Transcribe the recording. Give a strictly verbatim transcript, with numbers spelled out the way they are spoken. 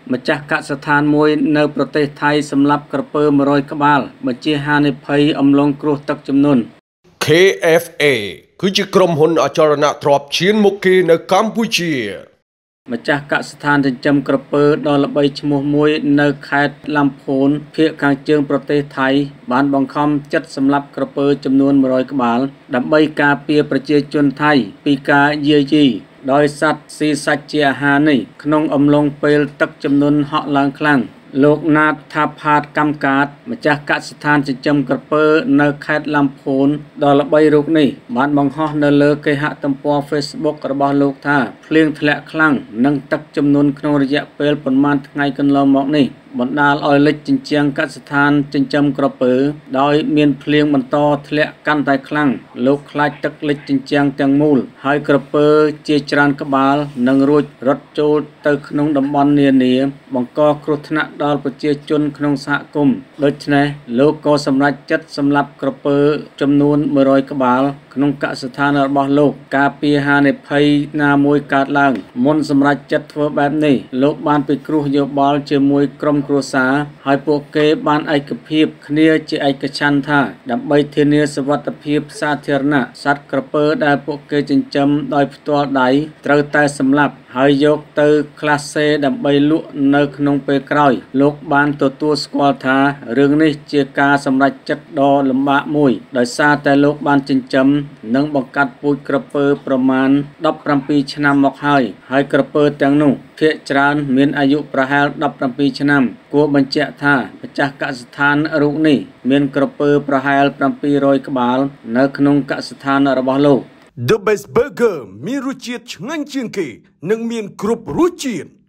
ម្ចាស់កសិដ្ឋានមួយនៅប្រទេសថៃសម្លាប់ក្រពើមួយរយក្បាលបញ្ជាហានិភ័យអំឡុងគ្រោះទឹកជំនន់ K F A គឺជាក្រុមហ៊ុនអចលនទ្រព្យឈានមុខគេនៅកម្ពុជាម្ចាស់កសិដ្ឋានចិញ្ចឹមក្រពើដ៏ល្បីឈ្មោះមួយនៅខេត្តឡាំផូនភាគខាងជើងប្រទេសថៃបានបង្ខំចិត្តសម្លាប់ក្រពើចំនួនមួយរយក្បាលដើម្បីការពារប្រជាជនថៃពីការយាយីដោយសត្វស៊ីសាច់ជាអាហារនេះក្នុងអំឡុងពេលទឹកជំនន់ហក់ឡើងខ្លាំងលោកណាតថាផាតកម្មកាតម្ចាស់កសិដ្ឋានចិញ្ចឹមក្រពើនៅខេត្តឡាំផូនដ៏ល្បីរូបនេះបានបង្ហោះនៅលើគេហទំព័រ Facebook របស់លោកថាភ្លៀងធ្លាក់ខ្លាំងនិងទឹកជំនន់ក្នុងរយៈពេលប្រមាណថ្ងៃកន្លងមកនេះបណ្ដាលឲ្យលិចជញ្ជាំងកសិដ្ឋានចិញ្ចឹមក្រពើដោយមានភ្លៀងបន្តធ្លាក់កាន់តែខ្លាំងលោកខ្លាចទឹកលិចជញ្ជាំងទាំងមូលហើយក្រពើជាច្រើនក្បាលនឹងរួចរត់ចូលទៅក្នុងតំបន់នានាបង្កគ្រោះថ្នាក់ដល់ប្រជាជនក្នុងសហគមន៍ដូច្នេះលោកក៏សម្រេចចិត្តសម្លាប់ក្រពើចំនួនមួយរយក្បាលក្នុងកសិដ្ឋានរបស់លោកការពារហានិភ័យណាមួយកើតឡើងមុនសម្រេចចិត្តធ្វើបែបនេះលោកបានពិគ្រោះយោបល់ជាមួយក្រុមគ្រួសារហើយពួកគេបានឯកភាពគ្នាជាឯកច្ឆន្ទថាដើម្បីធានាសុវត្ថិភាពសាធារណៈសត្វក្រពើដែលពួកគេចិញ្ចឹមដោយផ្ទាល់ដៃត្រូវតែសម្លាប់ហើយយកទៅក្លាសេដើម្បីលក់នៅក្នុងពេលក្រោយលោកបានទទួលស្គាល់ថារឿងនេះជាការសម្រេចចិត្តដ៏លំបាកមួយដោយសារតែលោកបានចិញ្ចឹមនិងបង្កាត់ពូជក្រពើប្រមាណដប់ប្រាំពីរឆ្នាំមកហើយហើយក្រពើទាំងនោះភាគច្រើនមានអាយុប្រហែលដប់ប្រាំពីរឆ្នាំគួរបញ្ជាក់ថាម្ចាស់កសិដ្ឋានរូបនេះមានក្រពើប្រហែលប្រាំពីររយក្បាលនៅក្នុងកសិដ្ឋានរបស់លោក The Best Burger មានរសជាតិឆ្ងាញ់ជាងគេនិងមានគ្រប់រសជាតិ